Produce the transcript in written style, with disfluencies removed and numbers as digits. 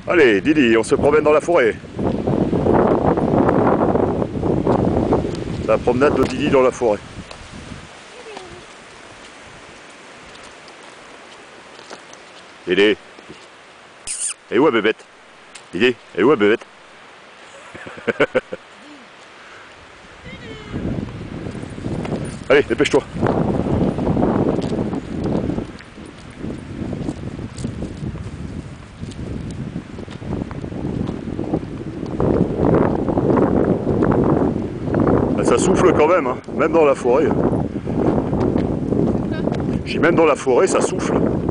Allez, Didi, on se promène dans la forêt. La promenade de Didi dans la forêt. Didi. Et où est bébête? Didi, et où est bébête? Allez, dépêche-toi. Ça souffle quand même, hein, même dans la forêt. J'ai même dans la forêt, ça souffle.